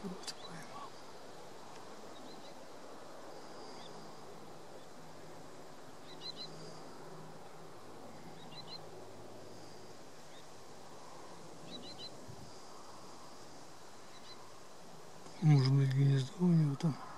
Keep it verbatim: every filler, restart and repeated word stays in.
Что-то поймал. Может быть, гнездо у него там.